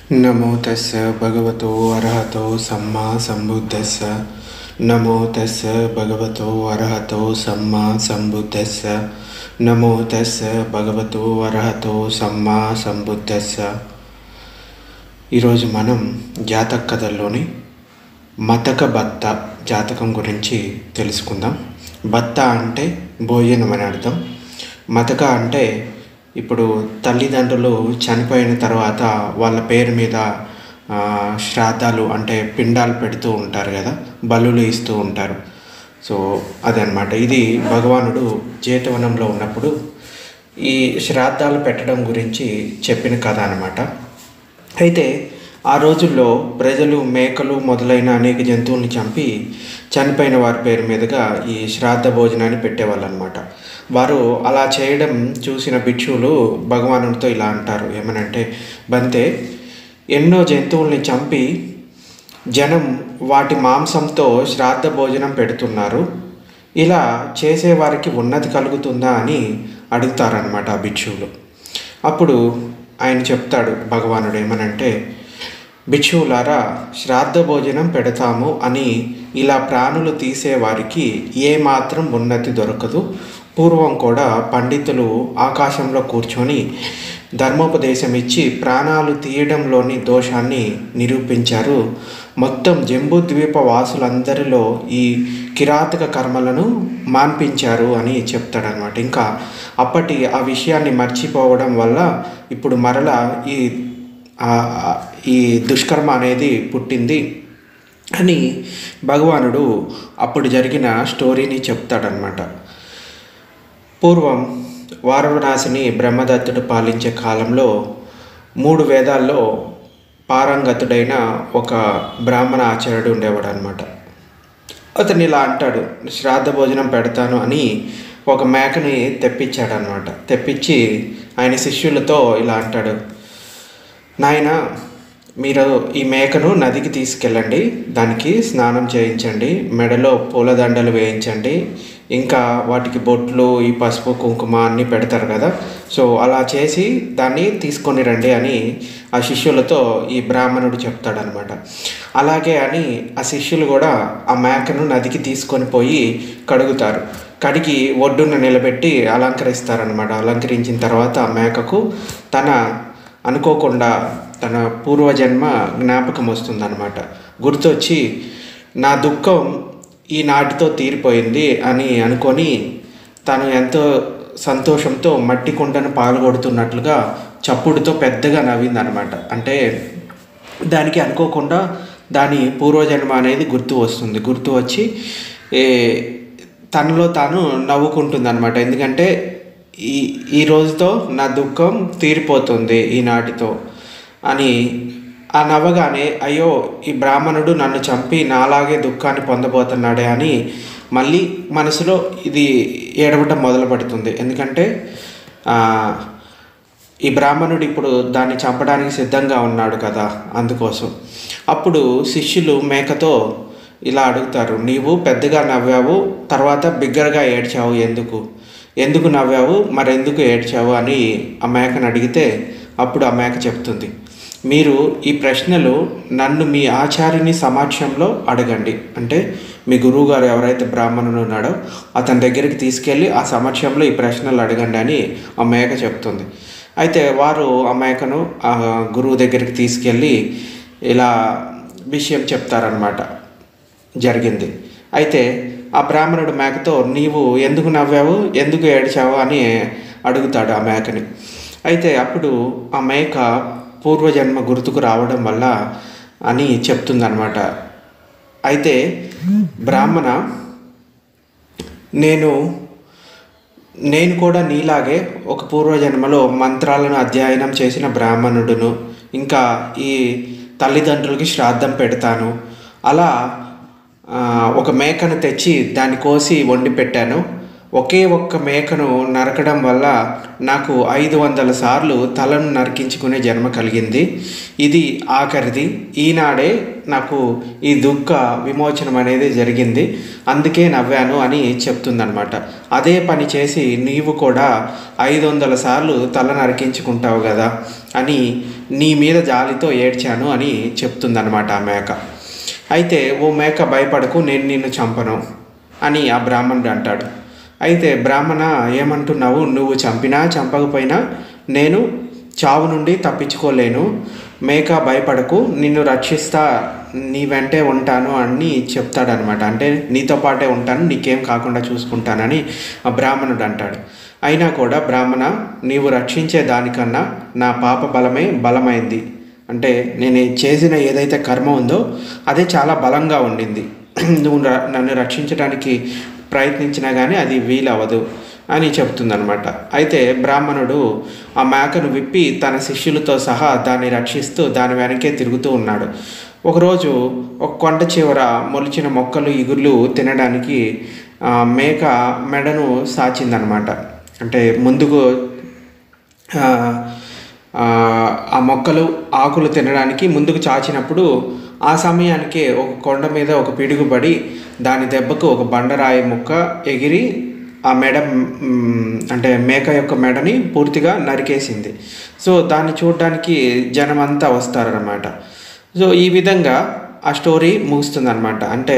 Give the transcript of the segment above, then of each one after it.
नमो तस्य भगवतो अरहतो सम्मा सम्बुद्धस्य। नमो तस्य भगवतो अरहतो सम्मा सम्बुद्धस्य। नमो तस्य भगवतो अरहतो सम्मा सम्बुद्धस्य। ఈరోజు మనం జాతక కథల్లోని మతక బత్త జాతకం గురించి తెలుసుకుందాం. బత్త అంటే భోజనం అని అర్థం. మతక అంటే ఇప్పుడు తల్లిదండ్రులు చనిపోయిన తర్వాత వాళ్ళ పేరు మీద శ్రాద్ధాలు అంటే పిండాలు పెడుతూ ఉంటారు కదా, బలులు ఇస్తూ ఉంటారు. సో అదనమాట. ఇది భగవానుడు జేతవనంలో ఉన్నప్పుడు ఈ శ్రాద్ధాలు పెట్టడం గురించి చెప్పిన కథ అనమాట. అయితే ఆ రోజుల్లో ప్రజలు మేకలు మొదలైన అనేక జంతువుల్ని చంపి చనిపోయిన వారి పేరు మీదుగా ఈ శ్రాద్ధ భోజనాన్ని పెట్టేవాళ్ళు అనమాట. వారు అలా చేయడం చూసిన భిక్షువులు భగవానుడితో ఇలా అంటారు, ఏమనంటే, బంతే, ఎన్నో జంతువుల్ని చంపి జనం వాటి మాంసంతో శ్రాద్ధ భోజనం పెడుతున్నారు, ఇలా చేసేవారికి ఉన్నతి కలుగుతుందా అని అడుగుతారనమాట ఆ భిక్షువులు. అప్పుడు ఆయన చెప్తాడు భగవానుడు ఏమనంటే, భిక్షువులారా, శ్రాద్ధ భోజనం పెడతాము అని ఇలా ప్రాణులు తీసేవారికి ఏమాత్రం ఉన్నతి దొరకదు. పూర్వం కూడా పండితులు ఆకాశంలో కూర్చొని ధర్మోపదేశం ఇచ్చి ప్రాణాలు తీయడంలోని దోషాన్ని నిరూపించారు. మొత్తం జంబూద్వీప వాసులందరిలో ఈ కిరాతక కర్మలను మాన్పించారు అని చెప్తాడనమాట. ఇంకా అప్పటి ఆ విషయాన్ని మర్చిపోవడం వల్ల ఇప్పుడు మరలా ఈ దుష్కర్మ అనేది పుట్టింది అని భగవానుడు అప్పుడు జరిగిన స్టోరీని చెప్తాడనమాట. పూర్వం వారణాసిని బ్రహ్మదత్తుడు పాలించే కాలంలో 3 వేదాల్లో పారంగతుడైన ఒక బ్రాహ్మణ ఆచార్యుడు ఉండేవాడు అనమాట. అతను ఇలా అంటాడు, శ్రాద్ధ భోజనం పెడతాను అని ఒక మేకని తెప్పించాడనమాట. తెప్పించి ఆయన శిష్యులతో ఇలా అంటాడు, నాయన, మీరు ఈ మేకను నదికి తీసుకెళ్ళండి, దానికి స్నానం చేయించండి, మెడలో పూలదండలు వేయించండి, ఇంకా వాటికి బొట్లు, ఈ పసుపు కుంకుమ అన్నీ పెడతారు కదా, సో అలా చేసి దాన్ని తీసుకొని రండి అని ఆ శిష్యులతో ఈ బ్రాహ్మణుడు చెప్తాడనమాట. అలాగే అని ఆ శిష్యులు కూడా ఆ మేకను నదికి తీసుకొని పోయి కడుగుతారు. కడిగి ఒడ్డున నిలబెట్టి అలంకరిస్తారనమాట. అలంకరించిన తర్వాత ఆ మేకకు అనుకోకుండా తన పూర్వజన్మ జ్ఞాపకం వస్తుందన్నమాట. గుర్తొచ్చి నా దుఃఖం ఈనాటితో తీరిపోయింది అని అనుకొని తను ఎంతో సంతోషంతో మట్టి కుండను పాల్గొడుతున్నట్లుగా చప్పుడుతో పెద్దగా నవ్విందనమాట. అంటే దానికి అనుకోకుండా దాని పూర్వజన్మ అనేది గుర్తు వస్తుంది. గుర్తు వచ్చి తనలో తాను నవ్వుకుంటుంది అనమాట. ఎందుకంటే ఈ రోజుతో నా దుఃఖం తీరిపోతుంది ఈనాటితో అని ఆ నవ్వగానే, అయ్యో, ఈ బ్రాహ్మణుడు నన్ను చంపి నాలాగే దుఃఖాన్ని పొందబోతున్నాడే అని మళ్ళీ మనసులో ఇది ఏడవటం మొదలు పెడుతుంది. ఎందుకంటే ఈ బ్రాహ్మణుడు ఇప్పుడు దాన్ని చంపడానికి సిద్ధంగా ఉన్నాడు కదా, అందుకోసం. అప్పుడు శిష్యులు మేకతో ఇలా అడుగుతారు, నీవు పెద్దగా నవ్వావు, తర్వాత బిగ్గరగా ఏడ్చావు, ఎందుకు నవ్వావు, మరెందుకు ఏడ్చావు అని ఆ మేకను అడిగితే అప్పుడు ఆ మేక చెప్తుంది, మీరు ఈ ప్రశ్నలు నన్ను మీ ఆచార్యుని సమక్షంలో అడగండి. అంటే మీ గురువుగారు ఎవరైతే బ్రాహ్మణుడు ఉన్నాడో అతని దగ్గరికి తీసుకెళ్ళి ఆ సమక్షంలో ఈ ప్రశ్నలు అడగండి అని ఆ మేక చెప్తుంది. అయితే వారు ఆ మేకను ఆ గురువు దగ్గరికి తీసుకెళ్ళి ఇలా విషయం చెప్తారనమాట జరిగింది. అయితే ఆ బ్రాహ్మణుడు మేకతో, నీవు ఎందుకు నవ్వావు, ఎందుకు ఏడ్చావు అని అడుగుతాడు ఆ మేకని. అయితే అప్పుడు ఆ మేక పూర్వజన్మ గుర్తుకు రావడం వల్ల అని చెప్తుందనమాట. అయితే బ్రాహ్మణ, నేను కూడా నీలాగే ఒక పూర్వజన్మలో మంత్రాలను అధ్యయనం చేసిన బ్రాహ్మణుడును, ఇంకా ఈ తల్లిదండ్రులకి శ్రాద్ధం పెడతాను, అలా ఒక మేకను తెచ్చి దాన్ని కోసి వండి పెట్టాను. ఒకే ఒక్క మేకను నరకడం వల్ల నాకు 500 సార్లు తలను నరికించుకునే జన్మ కలిగింది. ఇది ఆఖరిది. ఈనాడే నాకు ఈ దుఃఖ విమోచనం అనేది జరిగింది. అందుకే నవ్వాను అని చెప్తుందనమాట. అదే పని చేసి నీవు కూడా 500 సార్లు తల నరికించుకుంటావు కదా అని నీ మీద జాలితో ఏడ్చాను అని చెప్తుందనమాట ఆ మేక. అయితే ఓ మేక భయపడకు, నేను నిన్ను చంపను అని ఆ బ్రాహ్మణుడు అంటాడు. అయితే బ్రాహ్మణ ఏమంటున్నావు, నువ్వు చంపినా చంపకపోయినా నేను చావు నుండి తప్పించుకోలేను. మేక భయపడకు, నిన్ను రక్షిస్తా, నీ వెంటే ఉంటాను అని చెప్తాడనమాట. అంటే నీతో పాటే ఉంటాను, నీకేం కాకుండా చూసుకుంటానని ఆ బ్రాహ్మణుడు అంటాడు. అయినా కూడా బ్రాహ్మణ, నీవు రక్షించే దానికన్నా నా పాప బలమే బలమైంది. అంటే నేను చేసిన ఏదైతే కర్మ ఉందో అదే చాలా బలంగా ఉండింది. నువ్వు నన్ను రక్షించడానికి ప్రయత్నించినా కానీ అది వీలవ్వదు అని చెప్తుందనమాట. అయితే బ్రాహ్మణుడు ఆ మేకను విప్పి తన శిష్యులతో సహా దాన్ని రక్షిస్తూ దాని వెనకే తిరుగుతూ ఉన్నాడు. ఒకరోజు ఒక కొండ చివర మొలిచిన మొక్కలు ఇగుర్లు తినడానికి మేక మెడను సాచిందనమాట. అంటే ముందుకు ఆ మొక్కలు ఆకులు తినడానికి ముందుకు చాచినప్పుడు ఆ సమయానికే ఒక కొండ మీద ఒక పిడుగుపడి దాని దెబ్బకు ఒక బండరాయి ముక్క ఎగిరి ఆ మెడ అంటే మేక యొక్క మెడని పూర్తిగా నరికేసింది. సో దాన్ని చూడడానికి జనమంతా వస్తారన్నమాట. సో ఈ విధంగా ఆ స్టోరీ ముగుస్తుందన్నమాట. అంటే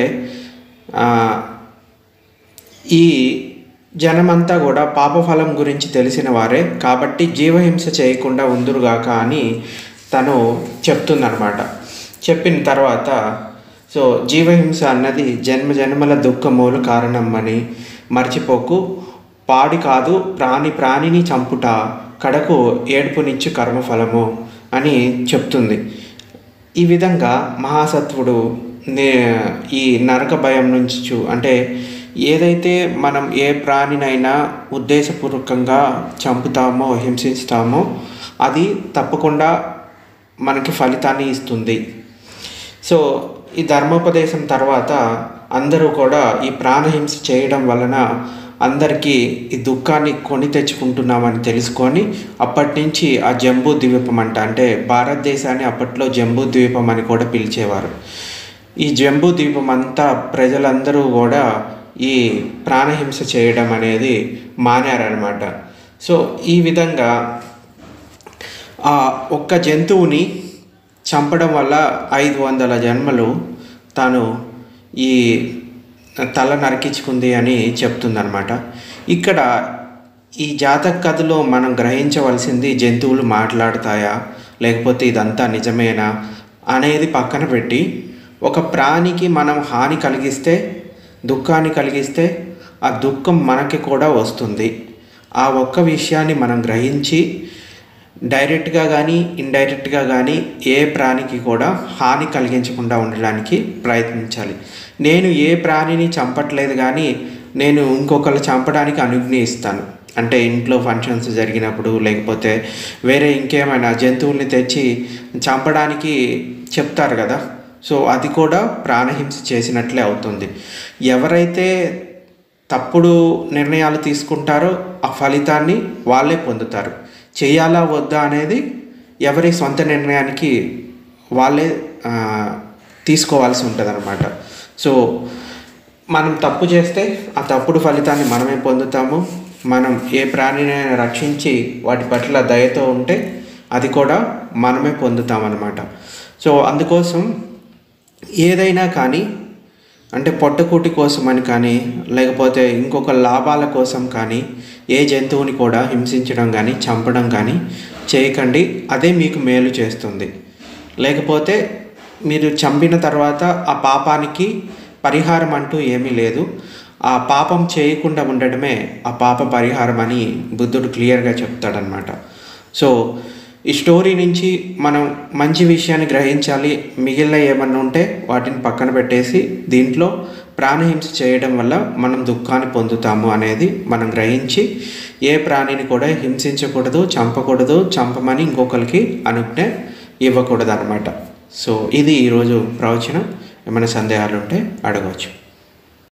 ఈ జనమంతా కూడా పాపఫలం గురించి తెలిసిన వారే కాబట్టి జీవహింస చేయకుండా ఉందురుగాక అని తను చెప్తుందనమాట. చెప్పిన తర్వాత సో జీవహింస అన్నది జన్మ జన్మల దుఃఖమూల కారణం అని మర్చిపోకు. పాడి కాదు ప్రాణిని చంపుట కడకు ఏడుపునిచ్చు కర్మఫలము అని చెప్తుంది. ఈ విధంగా మహాసత్వుడు ఈ నరక భయం నుంచి అంటే ఏదైతే మనం ఏ ప్రాణినైనా ఉద్దేశపూర్వకంగా చంపుతామో హింసిస్తామో అది తప్పకుండా మనకి ఫలితాన్ని ఇస్తుంది. సో ఈ ధర్మోపదేశం తర్వాత అందరూ కూడా ఈ ప్రాణహింస చేయడం వలన అందరికీ ఈ దుఃఖాన్ని కొని తెచ్చుకుంటున్నామని తెలుసుకొని అప్పటి నుంచి ఆ జంబూ ద్వీపం అంటే భారతదేశాన్ని అప్పట్లో జంబూ ద్వీపం అని కూడా పిలిచేవారు. ఈ జంబూ ద్వీపం అంతా ప్రజలందరూ కూడా ఈ ప్రాణహింస చేయడం అనేది మానారనమాట. సో ఈ విధంగా ఆ ఒక్క జంతువుని చంపడం వల్ల 500 జన్మలు తాను ఈ తల నరికించుకుంది అని చెప్తుందనమాట. ఇక్కడ ఈ జాతక కథలో మనం గ్రహించవలసింది జంతువులు మాట్లాడతాయా లేకపోతే ఇదంతా నిజమేనా అనేది పక్కన పెట్టి ఒక ప్రాణికి మనం హాని కలిగిస్తే దుఃఖాన్ని కలిగిస్తే ఆ దుఃఖం మనకి కూడా వస్తుంది. ఆ ఒక్క విషయాన్ని మనం గ్రహించి డైరెక్ట్గా కానీ ఇండైరెక్ట్గా కానీ ఏ ప్రాణికి కూడా హాని కలిగించకుండా ఉండడానికి ప్రయత్నించాలి. నేను ఏ ప్రాణిని చంపట్లేదు కానీ నేను ఇంకొకరు చంపడానికి అనుజ్ఞ ఇస్తాను. అంటే ఇంట్లో ఫంక్షన్స్ జరిగినప్పుడు లేకపోతే వేరే ఇంకేమైనా జంతువుల్ని తెచ్చి చంపడానికి చెప్తారు కదా. సో అది కూడా ప్రాణహింస చేసినట్లే అవుతుంది. ఎవరైతే తప్పుడు నిర్ణయాలు తీసుకుంటారో ఆ ఫలితాన్ని వాళ్ళే పొందుతారు. చేయాలా వద్దా అనేది ఎవరి సొంత నిర్ణయానికి వాళ్ళే తీసుకోవాల్సి ఉంటుంది అన్నమాట. సో మనం తప్పు చేస్తే ఆ తప్పుడు ఫలితాన్ని మనమే పొందుతాము. మనం ఏ ప్రాణినైనా రక్షించి వాటి పట్ల దయతో ఉంటే అది కూడా మనమే పొందుతామన్నమాట. సో అందుకోసం ఏదైనా కానీ అంటే పొట్టకూటి కోసం అని కానీ లేకపోతే ఇంకొక లాభాల కోసం కానీ ఏ జంతువుని కూడా హింసించడం కానీ చంపడం కానీ చేయకండి. అదే మీకు మేలు చేస్తుంది. లేకపోతే మీరు చంపిన తర్వాత ఆ పాపానికి పరిహారం అంటూ ఏమీ లేదు. ఆ పాపం చేయకుండా ఉండడమే ఆ పాప పరిహారం అని బుద్ధుడు క్లియర్గా చెప్తాడనమాట. సో ఈ స్టోరీ నుంచి మనం మంచి విషయాన్ని గ్రహించాలి. మిగిలిన ఏమన్నా ఉంటే వాటిని పక్కన పెట్టేసి దీంట్లో ప్రాణహింస చేయడం వల్ల మనం దుఃఖాన్ని పొందుతాము అనేది మనం గ్రహించి ఏ ప్రాణిని కూడా హింసించకూడదు, చంపకూడదు, చంపమని ఇంకొకరికి అనుజ్ఞ ఇవ్వకూడదు అనమాట. సో ఇది ఈరోజు ప్రవచనం. ఏమైనా సందేహాలు ఉంటే అడగవచ్చు.